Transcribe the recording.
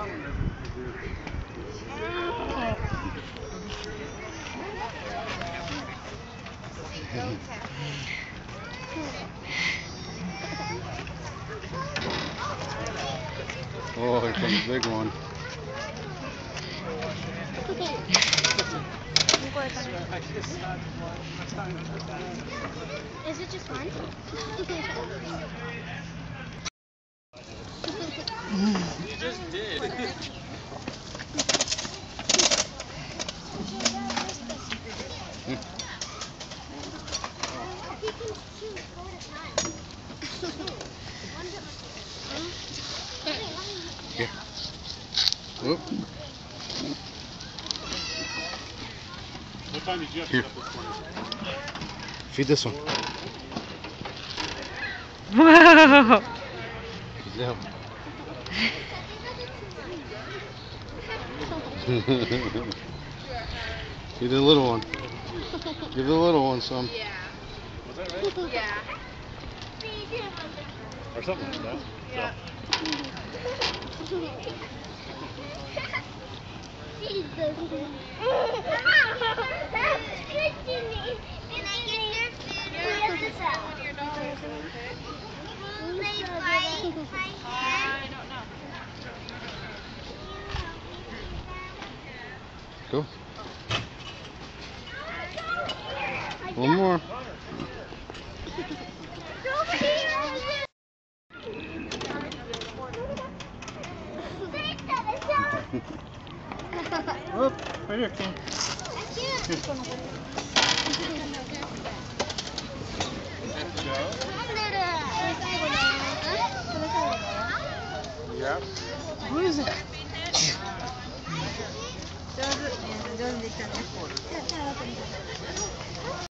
Oh, here comes a big one. Is it just one? You just did. Here. Whoop. What time did you have to Here. get up this morning? Feed this one. Wow. He's out. Feed the little one. Give the little one some. Yeah. Was that right? Yeah. Or something like that. Yeah. Go. One more. Whoop, right here, King. Yeah. Who is it?